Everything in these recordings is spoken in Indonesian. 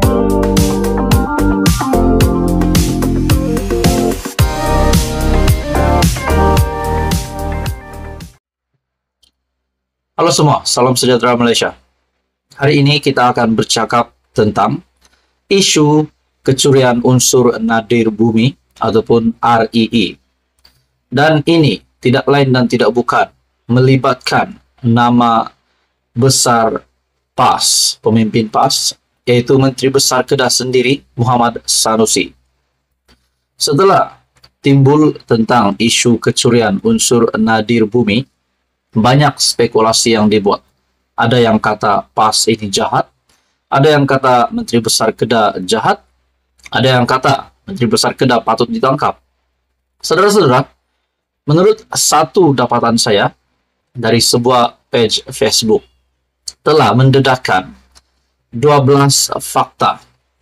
Halo semua, salam sejahtera Malaysia. Hari ini kita akan bercakap tentang isu kecurian unsur nadir bumi ataupun REE. Dan ini tidak lain dan tidak bukan melibatkan nama besar PAS, pemimpin PAS, yaitu Menteri Besar Kedah sendiri, Muhammad Sanusi. Setelah timbul tentang isu kecurian unsur nadir bumi, banyak spekulasi yang dibuat. Ada yang kata PAS ini jahat, ada yang kata Menteri Besar Kedah jahat, ada yang kata Menteri Besar Kedah patut ditangkap. Saudara-saudara, menurut satu dapatan saya dari sebuah page Facebook, telah mendedahkan 12 fakta.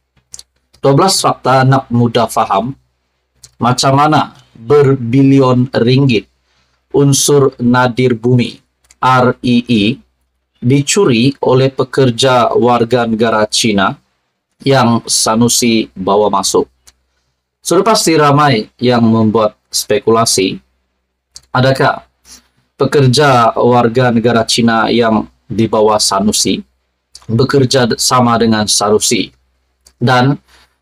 12 fakta nak mudah faham macam mana berbilion ringgit unsur nadir bumi REE dicuri oleh pekerja warga negara Cina yang Sanusi bawa masuk. Sudah pasti ramai yang membuat spekulasi, adakah pekerja warga negara Cina yang dibawa Sanusi bekerja sama dengan Sanusi, dan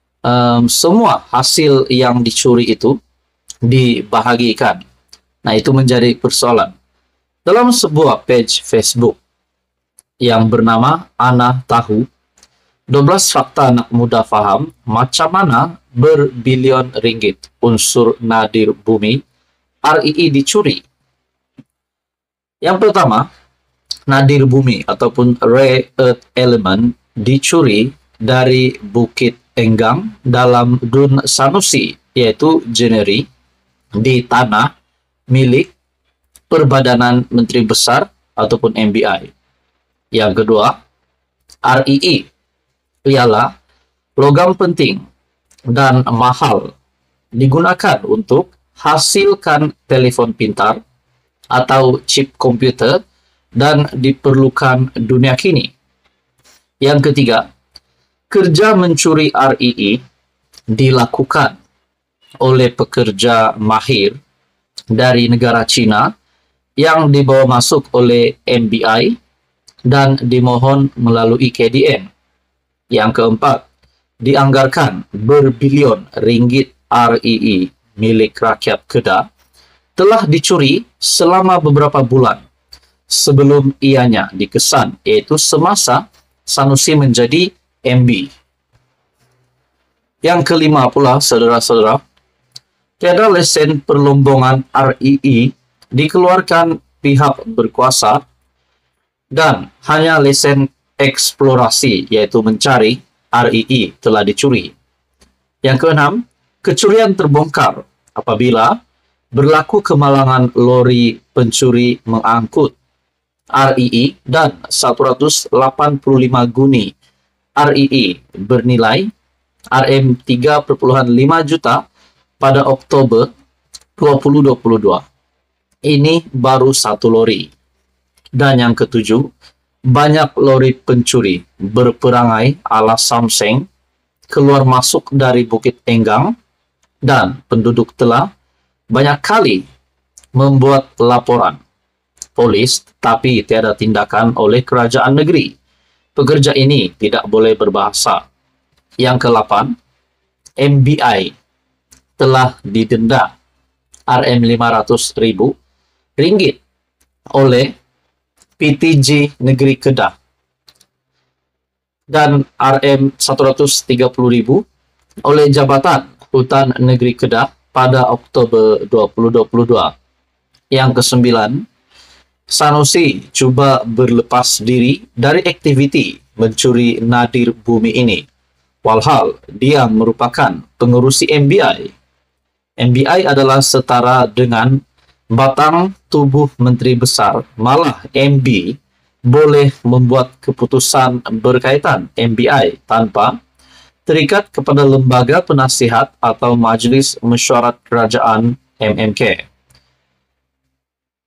semua hasil yang dicuri itu dibahagikan. Nah, itu menjadi persoalan. Dalam sebuah page Facebook yang bernama Ana Tahu, 12 fakta nak mudah faham macam mana berbilion ringgit unsur nadir bumi REE dicuri. Yang pertama, nadir bumi ataupun rare earth element dicuri dari Bukit Enggang dalam Dun Sanusi, yaitu Jeneri, di tanah milik Perbadanan Menteri Besar ataupun MBI. Yang kedua, REE ialah logam penting dan mahal digunakan untuk hasilkan telefon pintar atau chip komputer dan diperlukan dunia kini. Yang ketiga, kerja mencuri REE dilakukan oleh pekerja mahir dari negara Cina yang dibawa masuk oleh MBI dan dimohon melalui KDN. Yang keempat, dianggarkan berbilion ringgit REE milik rakyat Kedah telah dicuri selama beberapa bulan sebelum ianya dikesan, yaitu semasa Sanusi menjadi MB. Yang kelima pula, saudara-saudara, tiada lesen perlombongan REE dikeluarkan pihak berkuasa dan hanya lesen eksplorasi, yaitu mencari REE, telah dicuri. Yang keenam, kecurian terbongkar apabila berlaku kemalangan lori pencuri mengangkut REE dan 185 guni REE bernilai RM3,5 juta pada Oktober 2022. Ini baru satu lori. Dan yang ketujuh, banyak lori pencuri berperangai ala Samseng keluar masuk dari Bukit Enggang, dan penduduk telah banyak kali membuat laporan polis, tapi tiada tindakan oleh kerajaan negeri. Pekerja ini tidak boleh berbahasa. Yang ke-8, MBI telah didenda RM500,000 oleh PTJ Negeri Kedah dan RM130,000 oleh Jabatan Hutan Negeri Kedah pada Oktober 2022. Yang ke-9, Sanusi cuba berlepas diri dari aktiviti mencuri nadir bumi ini, walhal dia merupakan pengerusi MBI. MBI adalah setara dengan batang tubuh Menteri Besar, malah MB boleh membuat keputusan berkaitan MBI tanpa terikat kepada lembaga penasihat atau Majlis Mesyuarat Kerajaan MMK.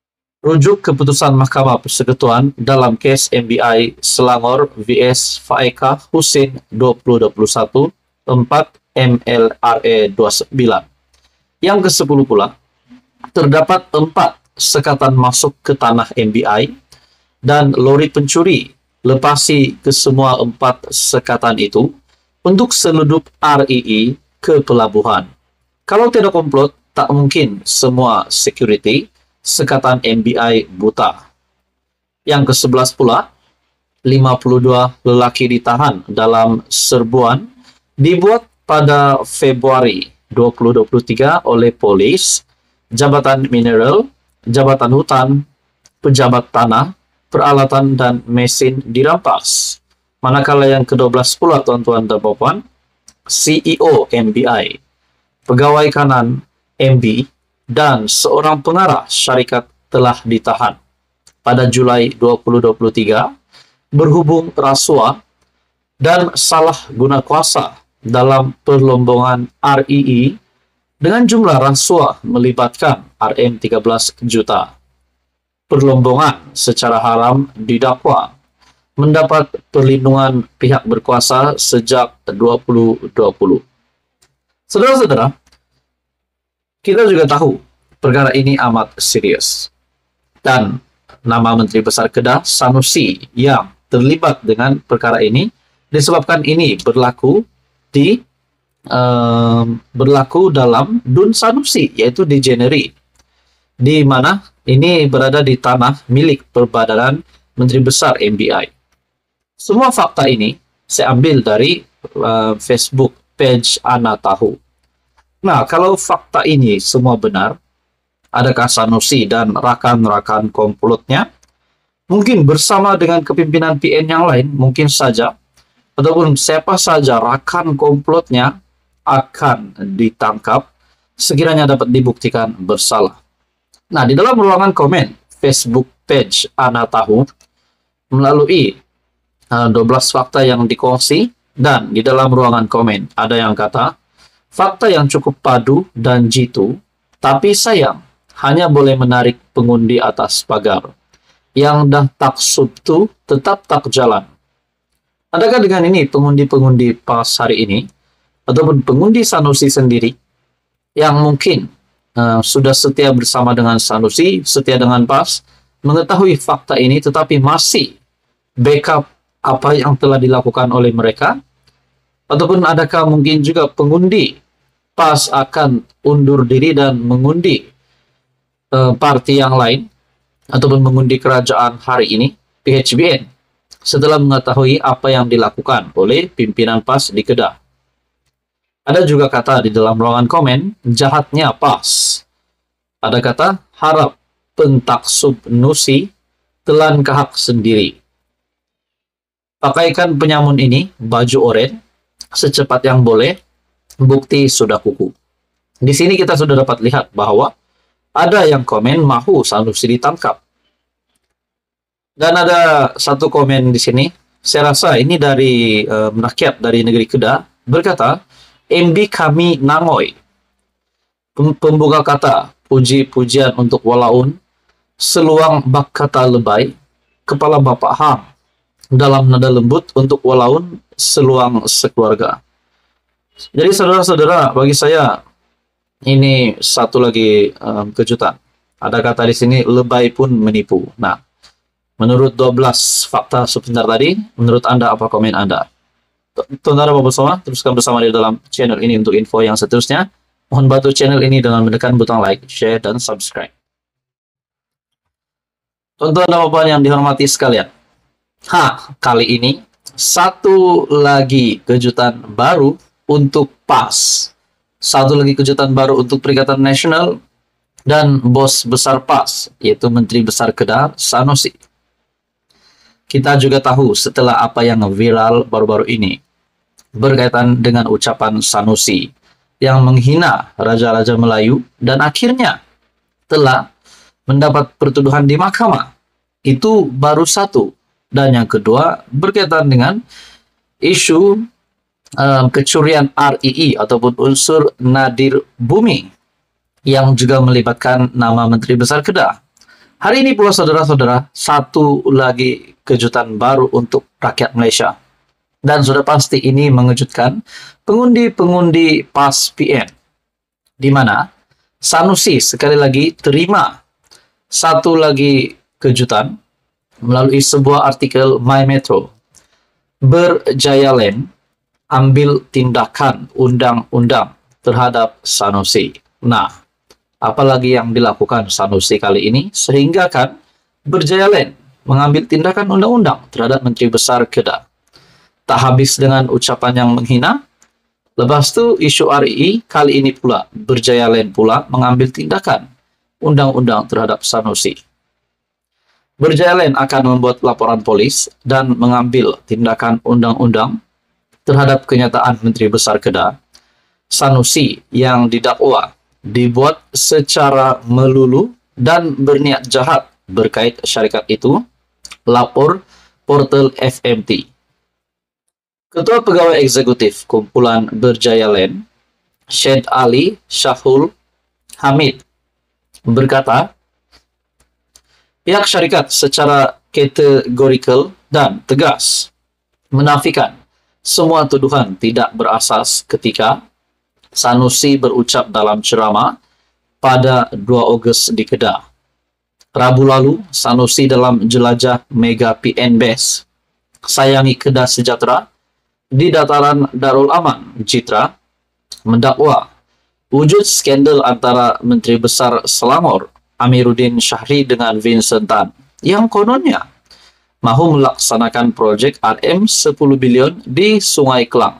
Rujuk keputusan Mahkamah Persekutuan dalam kes MBI Selangor vs Faeka Husin 2021 4 MLRE 29. Yang ke-10 pula, terdapat 4 sekatan masuk ke tanah MBI dan lori pencuri lepasi ke semua 4 sekatan itu untuk seludup RII ke pelabuhan. Kalau tidak komplot, tak mungkin semua security sekatan MBI buta. Yang ke-11 pula, 52 lelaki ditahan dalam serbuan dibuat pada Februari 2023 oleh polis, Jabatan Mineral, Jabatan Hutan, Pejabat Tanah, Peralatan dan Mesin dirampas. Manakala yang ke-12 pula, tuan-tuan dan puan, CEO MBI, pegawai kanan MB, dan seorang pengarah syarikat telah ditahan pada Julai 2023 berhubung rasuah dan salah guna kuasa dalam perlombongan RII dengan jumlah rasuah melibatkan Rm13 juta. Perlombongan secara haram didakwa mendapat perlindungan pihak berkuasa sejak 2020. Saudara-saudara, kita juga tahu perkara ini amat serius. Dan nama Menteri Besar Kedah, Sanusi, yang terlibat dengan perkara ini, disebabkan ini berlaku dalam Dun Sanusi, yaitu di Jeneri, di mana ini berada di tanah milik Perbadanan Menteri Besar MBI. Semua fakta ini saya ambil dari Facebook page Ana Tahu. Nah, kalau fakta ini semua benar, adakah Sanusi dan rakan-rakan komplotnya mungkin bersama dengan kepimpinan PN yang lain, mungkin saja, ataupun siapa saja rakan komplotnya akan ditangkap sekiranya dapat dibuktikan bersalah. Nah, di dalam ruangan komen Facebook page Ana Tahu melalui 12 fakta yang dikongsi, dan di dalam ruangan komen ada yang kata, fakta yang cukup padu dan jitu, tapi sayang hanya boleh menarik pengundi atas pagar. Yang dah tak subtu tetap tak jalan. Adakah dengan ini pengundi-pengundi PAS hari ini, ataupun pengundi Sanusi sendiri, yang mungkin sudah setia bersama dengan Sanusi, setia dengan PAS, mengetahui fakta ini tetapi masih backup apa yang telah dilakukan oleh mereka? Ataupun adakah mungkin juga pengundi PAS akan undur diri dan mengundi parti yang lain, ataupun mengundi kerajaan hari ini, PHBN, setelah mengetahui apa yang dilakukan oleh pimpinan PAS di Kedah? Ada juga kata di dalam ruangan komen, jahatnya PAS. Ada kata, harap pentaksub Nusi telan kahak sendiri. Pakaikan penyamun ini baju oranye secepat yang boleh, bukti sudah kuku. Di sini kita sudah dapat lihat bahwa ada yang komen mahu Sanusi ditangkap. Dan ada satu komen di sini, saya rasa ini dari rakyat dari negeri Kedah, berkata, MB kami nangoi. Pembuka kata, puji-pujian untuk walaun, seluang bak kata lebay, kepala Bapak Hang, dalam nada lembut untuk walaun seluang sekeluarga. Jadi saudara-saudara, bagi saya ini satu lagi kejutan. Ada kata di sini, lebay pun menipu. Nah, menurut 12 fakta sebentar tadi, menurut Anda apa komen Anda? Tuan-tuan Bapak semua, teruskan bersama di dalam channel ini untuk info yang seterusnya. Mohon bantu channel ini dengan menekan butang like, share, dan subscribe. Tuan-tuan dan Bapak yang dihormati sekalian, kali ini satu lagi kejutan baru untuk PAS. Satu lagi kejutan baru untuk Perikatan Nasional dan bos besar PAS, yaitu Menteri Besar Kedah, Sanusi. Kita juga tahu setelah apa yang viral baru-baru ini berkaitan dengan ucapan Sanusi yang menghina Raja-Raja Melayu dan akhirnya telah mendapat pertuduhan di mahkamah. Itu baru satu. Dan yang kedua berkaitan dengan isu kecurian RII ataupun unsur nadir bumi yang juga melibatkan nama Menteri Besar Kedah. Hari ini pula saudara-saudara, satu lagi kejutan baru untuk rakyat Malaysia. Dan sudah pasti ini mengejutkan pengundi-pengundi PAS PN. Di mana Sanusi sekali lagi terima satu lagi kejutan melalui sebuah artikel My Metro. Berjayaland ambil tindakan undang-undang terhadap Sanusi. Nah, apalagi yang dilakukan Sanusi kali ini sehingga kan Berjayaland mengambil tindakan undang-undang terhadap Menteri Besar Kedah. Tak habis dengan ucapan yang menghina, lepas tu isu RI kali ini pula Berjayaland pula mengambil tindakan undang-undang terhadap Sanusi. Berjayaland akan membuat laporan polis dan mengambil tindakan undang-undang terhadap kenyataan Menteri Besar Kedah, Sanusi yang didakwa dibuat secara melulu dan berniat jahat berkait syarikat itu, lapor portal FMT. Ketua Pegawai Eksekutif Kumpulan Berjayaland, Syed Ali Shahul Hamid, berkata, pihak syarikat secara kategorikal dan tegas menafikan semua tuduhan tidak berasas ketika Sanusi berucap dalam ceramah pada 2 Ogos di Kedah. Rabu lalu, Sanusi dalam jelajah Mega PN Base Sayangi Kedah Sejahtera di dataran Darul Aman, Jitra, mendakwa wujud skandal antara Menteri Besar Selangor Amiruddin Syahri dengan Vincent Tan yang kononnya mahu melaksanakan projek RM10 bilion di Sungai Kelang.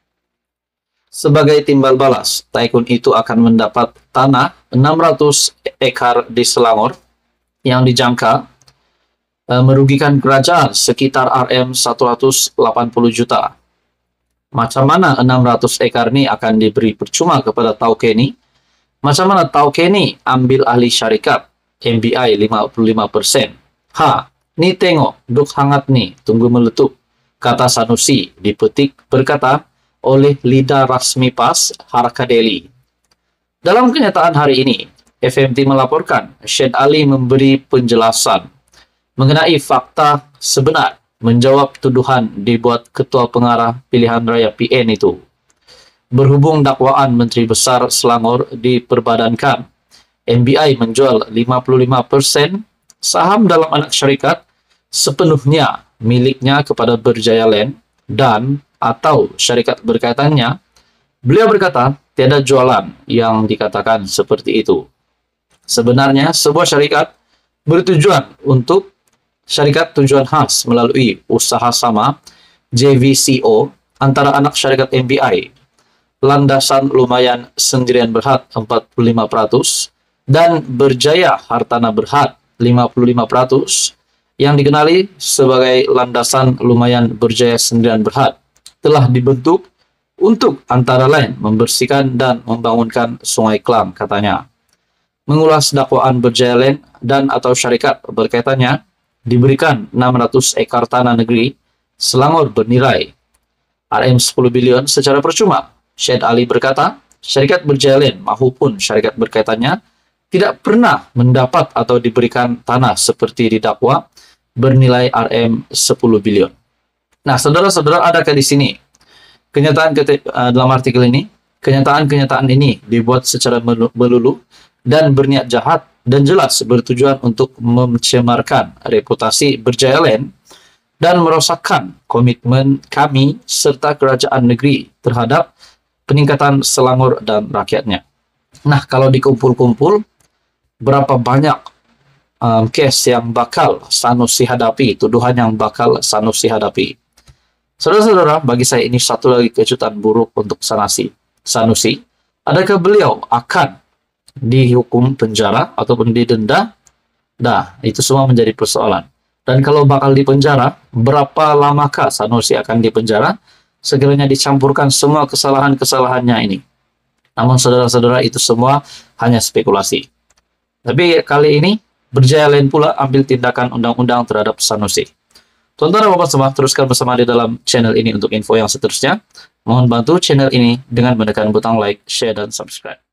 Sebagai timbal balas, Tycoon itu akan mendapat tanah 600 ekar di Selangor yang dijangka merugikan kerajaan sekitar RM180 juta. Macam mana 600 ekar ni akan diberi percuma kepada Tauke ni? Macam mana Tauke ni ambil ahli syarikat MBI 55%? Ni tengok, duk hangat ni, tunggu meletup, kata Sanusi, dipetik berkata oleh lidah rasmi PAS Harka Delhi. Dalam kenyataan hari ini, FMT melaporkan Syed Ali memberi penjelasan mengenai fakta sebenar menjawab tuduhan dibuat Ketua Pengarah Pilihan Raya PN itu. Berhubung dakwaan Menteri Besar Selangor diperbadankan, MBI menjual 55% saham dalam anak syarikat sepenuhnya miliknya kepada Berjayaland dan atau syarikat berkaitannya. Beliau berkata, tiada jualan yang dikatakan seperti itu. Sebenarnya, sebuah syarikat bertujuan untuk syarikat tujuan khas melalui usaha sama JVCO antara anak syarikat MBI, Landasan Lumayan Sendirian Berhad 45% dan Berjaya Hartana Berhad 55% yang dikenali sebagai Landasan Lumayan Berjaya Sendirian Berhad telah dibentuk untuk antara lain membersihkan dan membangunkan Sungai Kelang, katanya. Mengulas dakwaan Berjayaland dan atau syarikat berkaitannya, diberikan 600 ekar tanah negeri Selangor bernilai RM10 bilion secara percuma. Syed Ali berkata, syarikat Berjayaland maupun syarikat berkaitannya tidak pernah mendapat atau diberikan tanah seperti didakwa bernilai RM10 bilion. Nah, saudara-saudara, adakah di sini kenyataan dalam artikel ini, kenyataan-kenyataan ini dibuat secara melulu dan berniat jahat dan jelas bertujuan untuk mencemarkan reputasi Berjayaland dan merosakkan komitmen kami serta kerajaan negeri terhadap peningkatan Selangor dan rakyatnya. Nah, kalau dikumpul-kumpul, berapa banyak kes yang bakal Sanusi hadapi, tuduhan yang bakal Sanusi hadapi. Saudara-saudara, bagi saya ini satu lagi kejutan buruk untuk Sanusi. Adakah beliau akan dihukum penjara ataupun didenda? Nah, itu semua menjadi persoalan. Dan kalau bakal dipenjara, berapa lamakah Sanusi akan dipenjara? Segera dicampurkan semua kesalahan-kesalahannya ini. Namun saudara-saudara, itu semua hanya spekulasi. Tapi kali ini Berjayaland pula ambil tindakan undang-undang terhadap Sanusi. Tuan-tuan dan Bapak semua, teruskan bersama di dalam channel ini untuk info yang seterusnya. Mohon bantu channel ini dengan menekan butang like, share, dan subscribe.